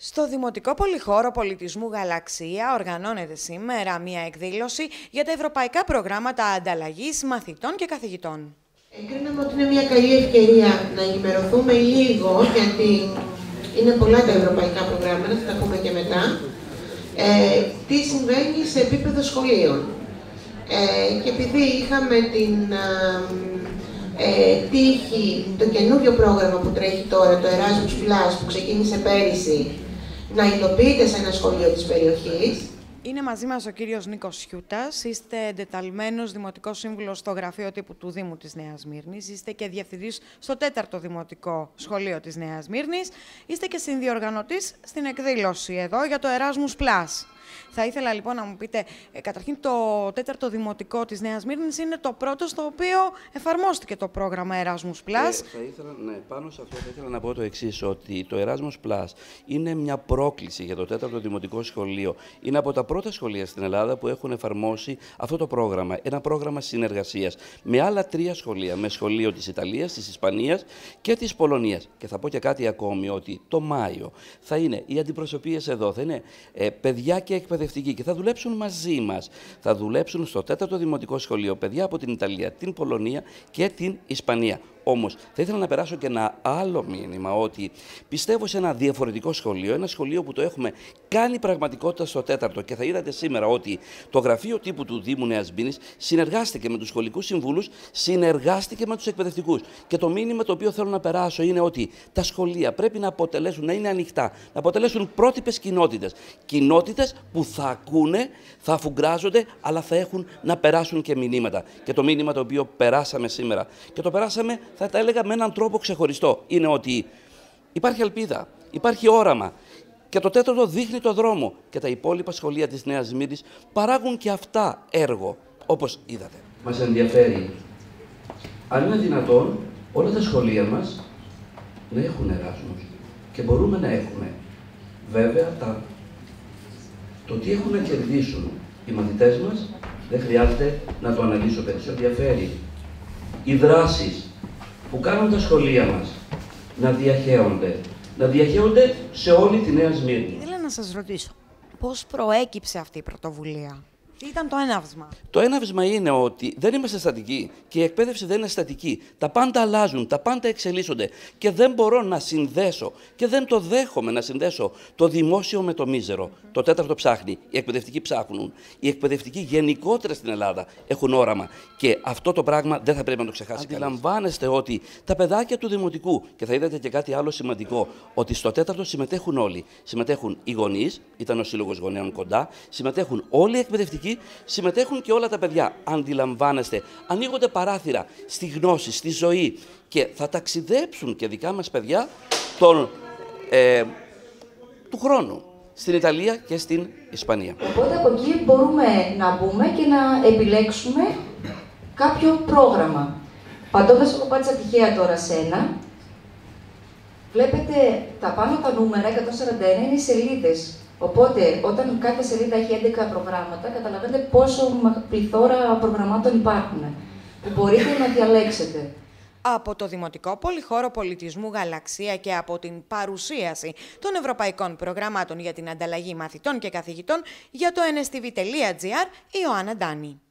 Στο Δημοτικό Πολυχώρο Πολιτισμού Γαλαξία οργανώνεται σήμερα μια εκδήλωση για τα ευρωπαϊκά προγράμματα ανταλλαγής μαθητών και καθηγητών. Εγκρίναμε ότι είναι μια καλή ευκαιρία να ενημερωθούμε λίγο, γιατί είναι πολλά τα ευρωπαϊκά προγράμματα, θα τα πούμε και μετά, τι συμβαίνει σε επίπεδο σχολείων. Και επειδή είχαμε την τύχη, το καινούριο πρόγραμμα που τρέχει τώρα, το Erasmus Plus, που ξεκίνησε πέρυσι, να υλοποιείται σε ένα σχολείο της περιοχής. Είναι μαζί μας ο κύριος Νίκος Σιούτας, είστε εντεταλμένος Δημοτικός Σύμβουλος στο Γραφείο Τύπου του Δήμου της Νέας Σμύρνης, είστε και διευθυντής στο 4ο Δημοτικό Σχολείο της Νέας Σμύρνης, είστε και συνδιοργανωτής στην εκδήλωση εδώ για το Erasmus Plus. Θα ήθελα λοιπόν να μου πείτε, καταρχήν το 4ο Δημοτικό της Νέας Σμύρνης είναι το πρώτο στο οποίο εφαρμόστηκε το πρόγραμμα Erasmus Plus. Πάνω σε αυτό θα ήθελα να πω το εξής, ότι το Erasmus Plus είναι μια πρόκληση για το 4ο Δημοτικό Σχολείο. Είναι από τα πρώτα σχολεία στην Ελλάδα που έχουν εφαρμόσει αυτό το πρόγραμμα. Ένα πρόγραμμα συνεργασίας με άλλα 3 σχολεία, με σχολείο της Ιταλίας, της Ισπανίας και της Πολωνίας. Και θα πω και κάτι ακόμη, ότι το Μάιο θα είναι οι αντιπροσωπείες εδώ, θα είναι παιδιά και εκπαιδευτικοί και θα δουλέψουν μαζί μας. Θα δουλέψουν στο 4ο Δημοτικό Σχολείο παιδιά από την Ιταλία, την Πολωνία και την Ισπανία. Όμως, θα ήθελα να περάσω και ένα άλλο μήνυμα, ότι πιστεύω σε ένα διαφορετικό σχολείο, ένα σχολείο που το έχουμε κάνει πραγματικότητα στο 4ο, και θα είδατε σήμερα ότι το Γραφείο Τύπου του Δήμου Νέας Σμύρνης συνεργάστηκε με τους σχολικούς συμβούλους, συνεργάστηκε με τους εκπαιδευτικούς. Και το μήνυμα το οποίο θέλω να περάσω είναι ότι τα σχολεία πρέπει να αποτελέσουν, να είναι ανοιχτά, να αποτελέσουν πρότυπες κοινότητες. Κοινότητες που θα ακούνε, θα αφουγκράζονται, αλλά θα έχουν να περάσουν και μηνύματα. Και το μήνυμα το οποίο περάσαμε σήμερα, και το περάσαμε, θα τα έλεγα με έναν τρόπο ξεχωριστό, είναι ότι υπάρχει ελπίδα, υπάρχει όραμα και το 4ο δείχνει το δρόμο και τα υπόλοιπα σχολεία της Νέας Σμύρνης παράγουν και αυτά έργο, όπως είδατε. Μας ενδιαφέρει, αν είναι δυνατόν, όλα τα σχολεία μας να έχουν Εράσμους και μπορούμε να έχουμε. Βέβαια, το τι έχουν να κερδίσουν οι μαθητές μας δεν χρειάζεται να το αναλύσω περισσότερο. Ενδιαφέρει οι δράσεις που κάνουν τα σχολεία μας να διαχέονται σε όλη τη Νέα Σμύρνη. Ήθελα να σας ρωτήσω, πώς προέκυψε αυτή η πρωτοβουλία? Τι ήταν το έναυσμα? Το έναυσμα είναι ότι δεν είμαστε στατικοί και η εκπαίδευση δεν είναι στατική. Τα πάντα αλλάζουν, τα πάντα εξελίσσονται και δεν μπορώ να συνδέσω και δεν το δέχομαι να συνδέσω το δημόσιο με το μίζερο. Το 4ο ψάχνει, οι εκπαιδευτικοί ψάχνουν. Οι εκπαιδευτικοί γενικότερα στην Ελλάδα έχουν όραμα και αυτό το πράγμα δεν θα πρέπει να το ξεχάσει. Αντιλαμβάνεστε ότι τα παιδάκια του Δημοτικού, και θα είδατε και κάτι άλλο σημαντικό, ότι στο 4ο συμμετέχουν όλοι. Συμμετέχουν οι γονείς, ήταν ο Σύλλογος Γονέων κοντά, συμμετέχουν όλοι οι εκπαιδευτικοί. Συμμετέχουν και όλα τα παιδιά. Αντιλαμβάνεστε, ανοίγονται παράθυρα στη γνώση, στη ζωή και θα ταξιδέψουν και δικά μας παιδιά του χρόνου στην Ιταλία και στην Ισπανία. Οπότε από εκεί μπορούμε να μπούμε και να επιλέξουμε κάποιο πρόγραμμα. Πατώντας, εγώ πάτησα τυχαία τώρα σε ένα, βλέπετε τα πάνω τα νούμερα, 141 είναι οι σελίδες. Οπότε, όταν κάθε σελίδα έχει 11 προγράμματα, καταλαβαίνετε πόσο πληθώρα προγραμμάτων υπάρχουν, που μπορείτε να διαλέξετε. Από το Δημοτικό Πολυχώρο Πολιτισμού Γαλαξία και από την παρουσίαση των ευρωπαϊκών προγραμμάτων για την ανταλλαγή μαθητών και καθηγητών για το nstv.gr, η Ιωάννα Ντάνη.